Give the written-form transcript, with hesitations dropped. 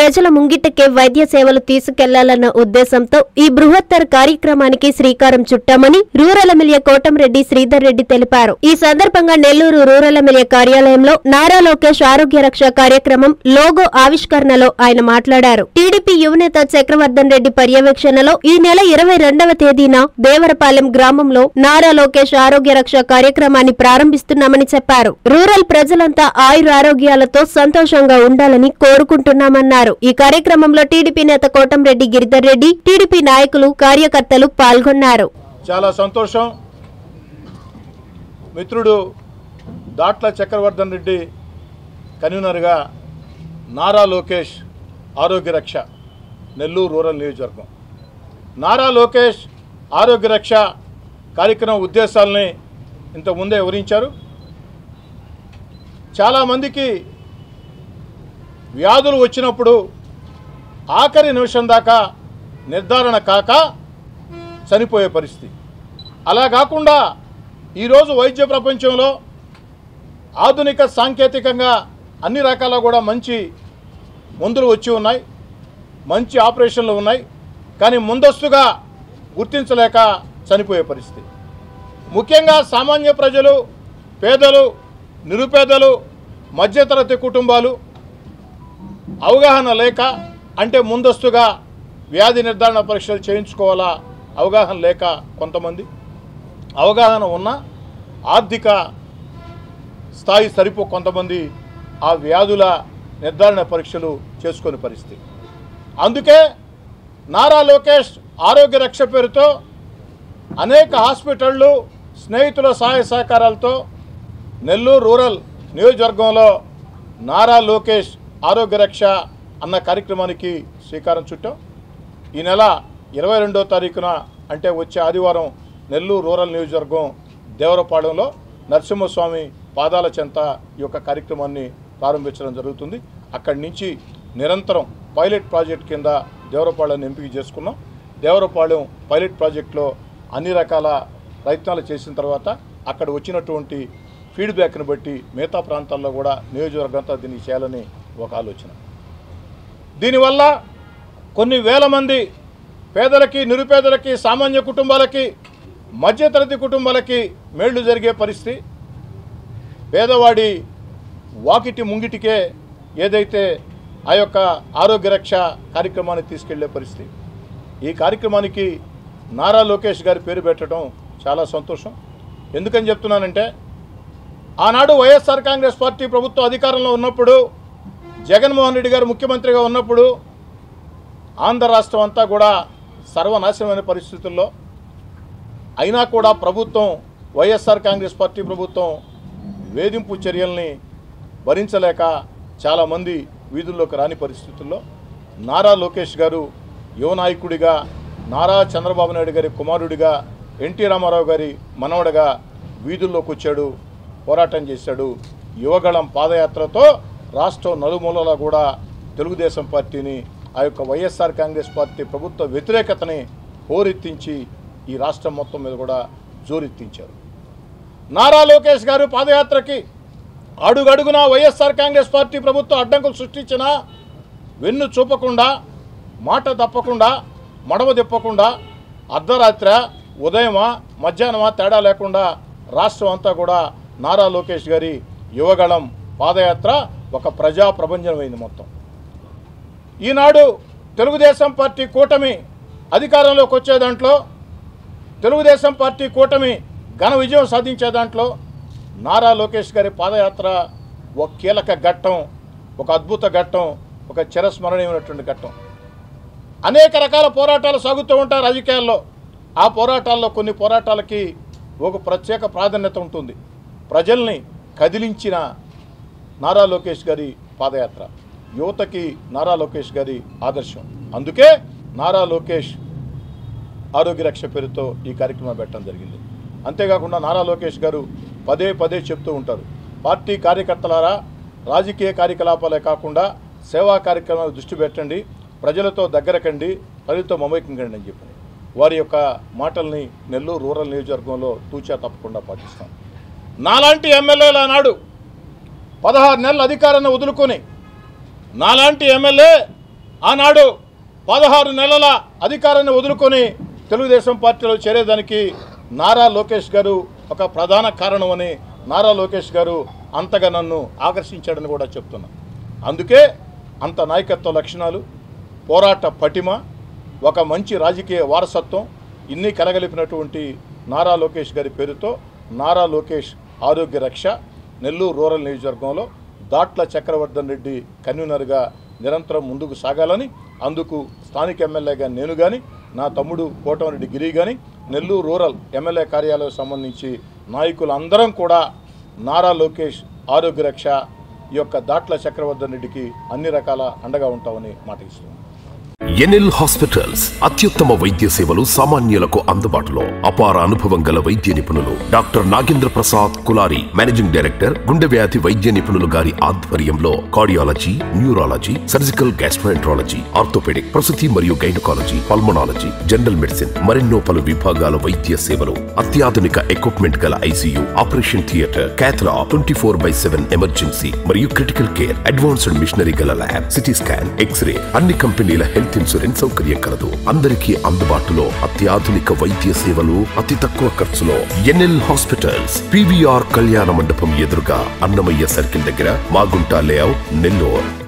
ప్రజల ముంగిటకే వైద్య సేవలు తీసుకెళ్లాలన్న ఉద్దేశంతో ఈ బృహత్తర కార్యక్రమానికి శ్రీకారం చుట్టామని రూరల్ ఎమ్మెల్యే కోటంరెడ్డి శ్రీధర్ రెడ్డి తెలిపారు. ఈ సందర్భంగా నెల్లూరు రూరల్ ఎమ్మెల్యే కార్యాలయంలో నారా లోకేష్ ఆరోగ్య రక్ష కార్యక్రమం లోగో ఆవిష్కరణలో ఆయన మాట్లాడారు. టీడీపీ యువనేత చక్రవర్ధన్ రెడ్డి పర్యవేక్షణలో ఈ నెల 22వ తేదీన దేవరపాలెం గ్రామంలో నారా లోకేష్ ఆరోగ్య రక్ష కార్యక్రమాన్ని ప్రారంభిస్తున్నామని చెప్పారు. రూరల్ ప్రజలంతా ఆయురారోగ్యాలతో సంతోషంగా ఉండాలని కోరుకుంటున్నామన్నారు. ఈ కార్యక్రమంలో టీడీపీ నేత కోటంరెడ్డి గిరిధర్ రెడ్డి, టీడీపీ నాయకులు, కార్యకర్తలు పాల్గొన్నారు. చాలా సంతోషం. మిత్రుడు దాట్ల చక్రవర్ధన్ రెడ్డి కన్వీనర్గా నారా లోకేష్ ఆరోగ్య రక్ష నెల్లూరు రూరల్ నియోజకవర్గం. నారా లోకేష్ ఆరోగ్య రక్ష కార్యక్రమం ఉద్దేశాలని ఇంతకుముందే వివరించారు. చాలామందికి వ్యాధులు వచ్చినప్పుడు ఆఖరి నిమిషం దాకా నిర్ధారణ కాక చనిపోయే పరిస్థితి. అలా కాకుండా ఈరోజు వైద్య ప్రపంచంలో ఆధునిక సాంకేతికంగా అన్ని రకాల కూడా మంచి మందులు వచ్చి ఉన్నాయి, మంచి ఆపరేషన్లు ఉన్నాయి. కానీ ముందస్తుగా గుర్తించలేక చనిపోయే పరిస్థితి. ముఖ్యంగా సామాన్య ప్రజలు, పేదలు, నిరుపేదలు, మధ్యతరగతి కుటుంబాలు అవగాహన లేక, అంటే ముందస్తుగా వ్యాధి నిర్ధారణ పరీక్షలు చేయించుకోవాలా అవగాహన లేక, కొంతమంది అవగాహన ఉన్న ఆర్థిక స్థాయి సరిపో కొంతమంది ఆ వ్యాధుల నిర్ధారణ పరీక్షలు చేసుకునే పరిస్థితి. అందుకే నారా లోకేష్ ఆరోగ్య రక్ష పేరుతో అనేక హాస్పిటళ్ళు స్నేహితుల సహాయ సహకారాలతో నెల్లూరు రూరల్ నియోజకవర్గంలో నారా లోకేష్ ఆరోగ్య రక్ష అన్న కార్యక్రమానికి శ్రీకారం చుట్టాం. ఈ నెల 22వ తారీఖున అంటే వచ్చే ఆదివారం నెల్లూరు రూరల్ నియోజకవర్గం దేవరపాలెంలో నరసింహస్వామి పాదాల చెంత ఈ యొక్క కార్యక్రమాన్ని ప్రారంభించడం జరుగుతుంది. అక్కడి నుంచి నిరంతరం పైలట్ ప్రాజెక్ట్ కింద దేవరపాలెం ఎంపిక చేసుకున్నాం. దేవరపాలెం పైలట్ ప్రాజెక్టులో అన్ని రకాల ప్రయత్నాలు చేసిన తర్వాత అక్కడ వచ్చినటువంటి ఫీడ్బ్యాక్ని బట్టి మిగతా ప్రాంతాల్లో కూడా నియోజకవర్గంతో దీన్ని చేయాలని ఒక ఆలోచన. దీనివల్ల కొన్ని వేల మంది పేదలకి, నిరుపేదలకి, సామాన్య కుటుంబాలకి, మధ్యతరగతి కుటుంబాలకి మేళ్లు జరిగే పరిస్థితి. పేదవాడి వాకిటి ముంగిటికే ఏదైతే ఆ యొక్క ఆరోగ్య రక్ష కార్యక్రమాన్ని తీసుకెళ్లే పరిస్థితి. ఈ కార్యక్రమానికి నారా లోకేష్ గారి పేరు పెట్టడం చాలా సంతోషం. ఎందుకని చెప్తున్నానంటే ఆనాడు వైఎస్ఆర్ కాంగ్రెస్ పార్టీ ప్రభుత్వం అధికారంలో ఉన్నప్పుడు, జగన్మోహన్ రెడ్డి గారు ముఖ్యమంత్రిగా ఉన్నప్పుడు ఆంధ్ర రాష్ట్రం అంతా కూడా సర్వనాశనమైన పరిస్థితుల్లో అయినా కూడా ప్రభుత్వం, వైఎస్ఆర్ కాంగ్రెస్ పార్టీ ప్రభుత్వం వేధింపు చర్యల్ని భరించలేక చాలామంది వీధుల్లోకి రాని పరిస్థితుల్లో నారా లోకేష్ గారు యువ నాయకుడిగా, నారా చంద్రబాబు నాయుడు గారి కుమారుడిగా, ఎన్టీ రామారావు గారి మనవడగా వీధుల్లోకి వచ్చాడు, పోరాటం చేశాడు. యువగళం పాదయాత్రతో రాష్ట్రం నలుమూలలా కూడా తెలుగుదేశం పార్టీని, ఆ యొక్క వైఎస్ఆర్ కాంగ్రెస్ పార్టీ ప్రభుత్వ వ్యతిరేకతని హోరెత్తించి ఈ రాష్ట్రం మొత్తం మీద కూడా జోరెత్తించారు. నారా లోకేష్ గారు పాదయాత్రకి అడుగడుగునా వైఎస్ఆర్ కాంగ్రెస్ పార్టీ ప్రభుత్వం అడ్డంకులు సృష్టించినా వెన్ను చూపకుండా, మాట తప్పకుండా, మడమ తిప్పకుండా అర్ధరాత్రి, ఉదయమా, మధ్యాహ్నమా తేడా లేకుండా రాష్ట్రం అంతా కూడా నారా లోకేష్ గారి యువగళం పాదయాత్ర ఒక ప్రజా ప్రపంచమైంది మొత్తం. ఈనాడు తెలుగుదేశం పార్టీ కూటమి అధికారంలోకి వచ్చే దాంట్లో, తెలుగుదేశం పార్టీ కూటమి ఘన విజయం సాధించే దాంట్లో నారా లోకేష్ గారి పాదయాత్ర ఒక కీలక ఘట్టం, ఒక అద్భుత ఘట్టం, ఒక చిరస్మరణీయమైనటువంటి ఘట్టం. అనేక రకాల పోరాటాలు సాగుతూ ఉంటాయి రాజకీయాల్లో. ఆ పోరాటాల్లో కొన్ని పోరాటాలకి ఒక ప్రత్యేక ప్రాధాన్యత ఉంటుంది. ప్రజల్ని కదిలించిన నారా లోకేష్ గారి పాదయాత్ర యువతకి నారా లోకేష్ గారి ఆదర్శం. అందుకే నారా లోకేష్ ఆరోగ్య రక్ష పేరుతో ఈ కార్యక్రమం పెట్టడం జరిగింది. అంతేకాకుండా నారా లోకేష్ గారు పదే పదే చెప్తూ ఉంటారు, పార్టీ కార్యకర్తలారా రాజకీయ కార్యకలాపాలే కాకుండా సేవా కార్యక్రమాలు దృష్టి పెట్టండి, ప్రజలతో దగ్గరకండి, ప్రజలతో మమేకం కండి అని చెప్పి వారి యొక్క మాటల్ని నెల్లూరు రూరల్ నియోజకవర్గంలో తూచా తప్పకుండా పాటిస్తాం. నాలాంటి ఎమ్మెల్యేలు ఆనాడు 16 నెలల అధికారాన్ని వదులుకొని, నాలాంటి ఎమ్మెల్యే ఆనాడు 16 నెలల అధికారాన్ని వదులుకొని తెలుగుదేశం పార్టీలో చేరేదానికి నారా లోకేష్ గారు ఒక ప్రధాన కారణమని, నారా లోకేష్ గారు అంతగా నన్ను ఆకర్షించాడని కూడా చెప్తున్నా. అందుకే అంత నాయకత్వ లక్షణాలు, పోరాట పటిమ, ఒక మంచి రాజకీయ వారసత్వం ఇన్ని కలగలిపినటువంటి నారా లోకేష్ గారి పేరుతో నారా లోకేష్ ఆరోగ్య రక్ష నెల్లూరు రూరల్ నియోజకవర్గంలో దాట్ల చక్రవర్ధన్ రెడ్డి కన్వీనర్గా నిరంతరం ముందుకు సాగాలని, అందుకు స్థానిక ఎమ్మెల్యేగా నేను కానీ, నా తమ్ముడు కోటమిరెడ్డి గిరి కానీ, నెల్లూరు రూరల్ ఎమ్మెల్యే కార్యాలయం సంబంధించి నాయకులందరం కూడా నారా లోకేష్ ఆరోగ్య రక్ష ఈ యొక్క దాట్ల చక్రవర్ధన్ రెడ్డికి అన్ని రకాల అండగా ఉంటామని మాట ఇస్తున్నాం. ఎన్ఎల్ హాస్పిటల్స్ అత్యుత్తమ వైద్య సేవలు సామాన్యులకు అందుబాటులో. అపార అనుభవం గల వైద్య నిపుణులు doctor Nagendra Prasad Kulari, managing director, గుండె వ్యాధి వైద్య నిపుణులు గారి ఆధ్వర్యంలో cardiology, neurology, surgical gastroenterology, orthopedic, ప్రసూతి మరియు గైనకాలజీ, పల్మనాలజీ, జనరల్ మెడిసిన్ మరెన్నో పలు విభాగాల వైద్య సేవలు. అత్యాధునిక ఎక్విప్మెంట్ గల ఐసీయూ, ఆపరేషన్ థియేటర్, క్యాథ్లా, 24/7 ఎమర్జెన్సీ మరియు క్రిటికల్ కేర్, అడ్వాన్స్డ్ మిషనరీ గల ల్యాబ్, సిటీ స్కాన్, ఎక్స్రే, అన్ని కంపెనీల హెల్త్ ఇన్సూరెన్స్ సౌకర్యం కలదు. అందరికీ అందుబాటులో అత్యాధునిక వైద్య సేవలు అతి తక్కువ ఖర్చులో. ఎన్ఎల్ హాస్పిటల్స్, పివిఆర్ కళ్యాణ మండపం ఎదురుగా, అన్నమయ్య సర్కిల్ దగ్గర, మాగుంట లేఅవుట్, నెల్లూరు.